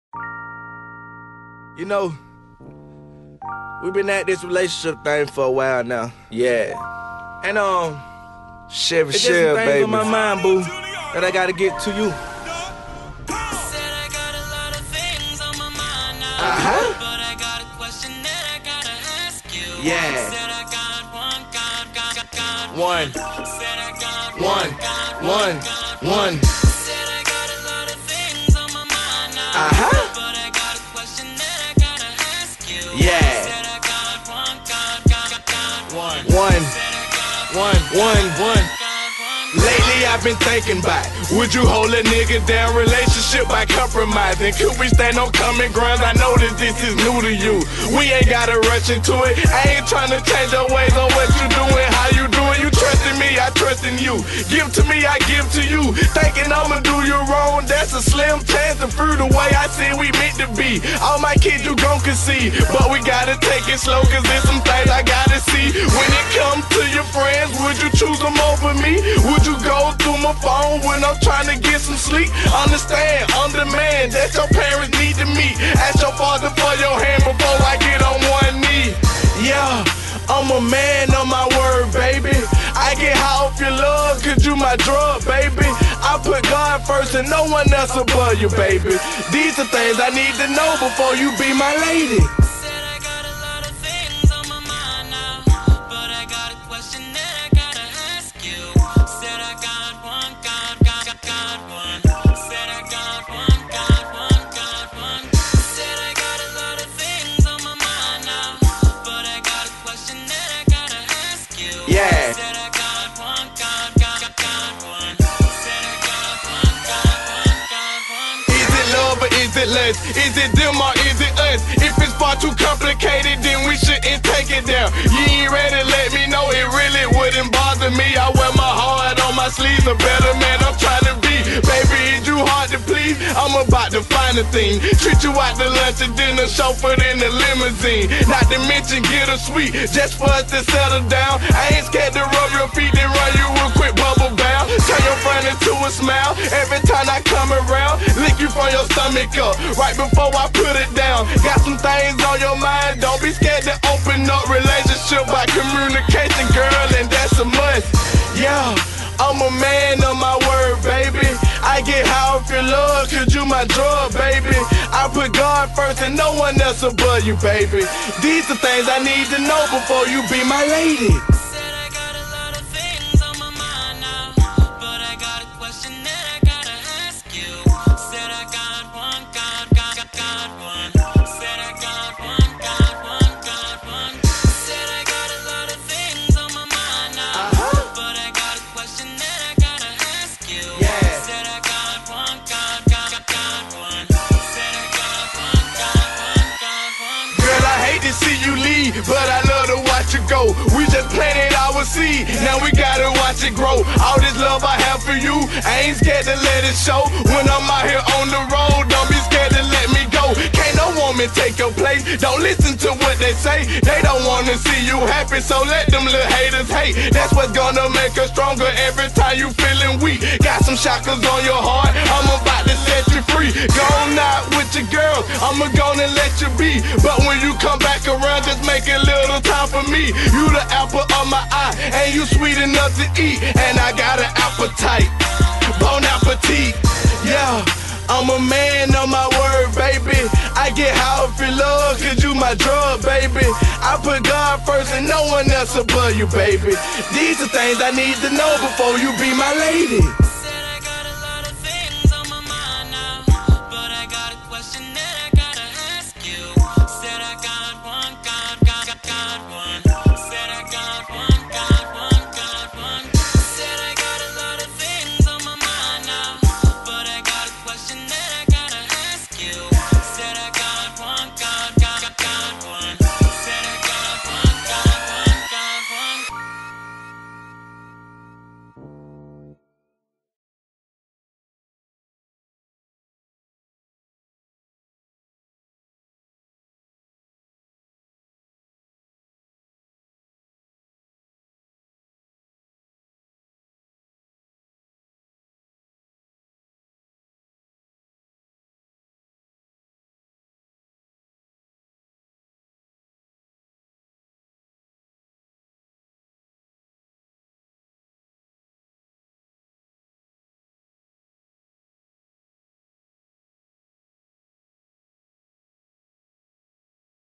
You know, we've been at this relationship thing for a while now. Yeah. And shit, it's just some things on my mind, boo, that I gotta get to you. But I got a question that I gotta ask you. Yeah. Said I got one. Said I got a lot of things on my mind now. But I got a question that I gotta ask you. Yeah. Said I got One. Lately I've been thinking about, would you hold a nigga down? Relationship by compromising. Could we stand on common grounds? I know that this is new to you. We ain't gotta rush into it. I ain't trying to change your ways on what you doing, how you doing. You trust in me, I trust in you. Give to me, I give to you. Thinking I'ma do you wrong, that's a slim chance to prove the way I see we meant to be. All my kids you gon' concede, but we gotta take it slow, cause there's some things I gotta see. When it comes to your friends, would you choose them over me? Would you go through my phone when I'm trying to get some sleep? Understand, I'm the man that your parents need to meet. Ask your father for your hand before I get on one knee. Yeah, I'm a man on my word, baby. I get high off your love, cause you my drug, baby. I put God first and no one else above you, baby. These are things I need to know before you be my lady. Said I got a lot of things on my mind now, but I got a question that I gotta ask you. Said I got one. Said I got one. Said I got a lot of things on my mind now, but I got a question that I gotta ask you. Yeah. Said I got one. Said I got one. Is it love or is it lust? Is it them or is it us? If it's far too complicated, then we shouldn't take it down. You ain't ready, let me know, it really wouldn't bother me. I wear my heart on my sleeves, a better man I'm trying to be. Baby, is you hard to please? I'm about to find a thing. Treat you out to lunch and dinner, chauffeured in the limousine. Not to mention get a suite, just for us to settle down. I ain't scared to rub your feet, then run you a quick bubble bound. Turn your friend into a smile every time I come around. Lick you from your stomach up, right before I put it down. Got some things on your mind, don't be scared to open up. Relationship by communication, girl, and that's a must. Yeah, I'm a man of my word, baby. I get high off your love, cause you my drug, baby. I put God first and no one else above you, baby. These are things I need to know before you be my lady. Said I got a lot of things on my mind now, but I got a question that I gotta ask you. Said I got one. Said I got one. Said I got a lot of things on my mind now, but I got a question that I gotta ask you. Yeah. Said I got one. Said I got one. Girl, I hate to see you leave, but I love to watch you go. We just planted our seed, now we gotta watch it grow. All this love I have for you, I ain't scared to let it show. When I'm out here on the road, don't be scared to let me go. Can't no woman take your place, don't listen to what they say. They don't wanna see you happy, so let them little haters hate. That's what's gonna make us stronger every time you feeling weak. Got some shackles on your heart, I'm about to set you free. Go out with your girl, I'ma gonna let you be. But when you come back around, just make a little time for me. You the apple of my eye, and you sweet enough to eat. And I got an appetite, bon appetit. Yeah, I'm a man on my word, baby. I get high off your love, cause you my drug, baby. I put God first and no one else above you, baby. These are things I need to know before you be my lady. Said